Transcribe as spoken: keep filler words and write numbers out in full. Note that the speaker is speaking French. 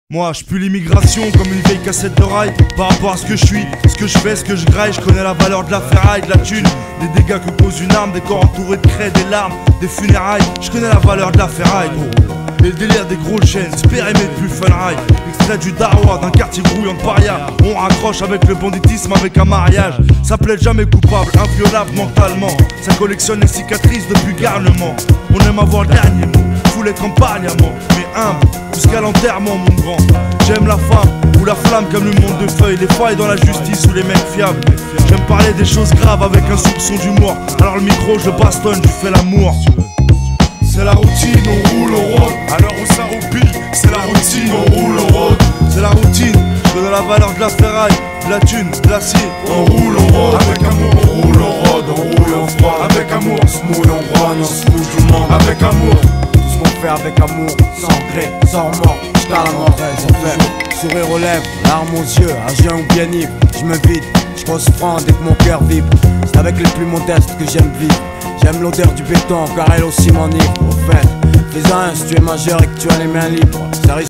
Moi je pue l'immigration comme une vieille cassette de rail. Par rapport à ce que je suis, ce que je fais, ce que je graille. Je connais la valeur de la ferraille, de la thune, des dégâts que cause une arme, des corps entourés de craie, des larmes, des funérailles. Je connais la valeur de la ferraille, gros. Et le délire des gros chaînes, c'est périmé plus fun rail. Extrait du Darwa, d'un quartier grouillant de paria. On raccroche avec le banditisme, avec un mariage. Ça plaide jamais coupable, inviolable mentalement. Ça collectionne les cicatrices depuis garnement. On aime avoir le dernier mot, foulé comme parliament. Mais humble, jusqu'à l'enterrement mon grand. J'aime la femme ou la flamme comme le monde de feuilles. Les failles dans la justice ou les mecs fiables. J'aime parler des choses graves avec un soupçon d'humour. Alors le micro je le bastonne, je fais l'amour. C'est la routine, on roule, on rôde. À l'heure où ça roupille, c'est la routine, on roule, on rôde. C'est la routine, je connais la valeur de la ferraille, de la thune, de l'acier. On roule, on rôde. Avec amour, on roule, on rôde, on roule, on froid. Avec amour, on se mouille, on grogne, on se fout tout le monde. Avec amour, tout ce qu'on fait avec amour, sans gré, sans remords, jusqu'à la mort, sans faire. Sourire aux lèvres, larmes aux yeux, à jeun ou bien ivre. Je me vide, je cause franc dès que mon cœur vibre. C'est avec les plus modestes que j'aime vivre. J'aime l'odeur du béton car elle aussi m'enivre. Au fait, fais un si tu es majeur et que tu as les mains libres. Ça risque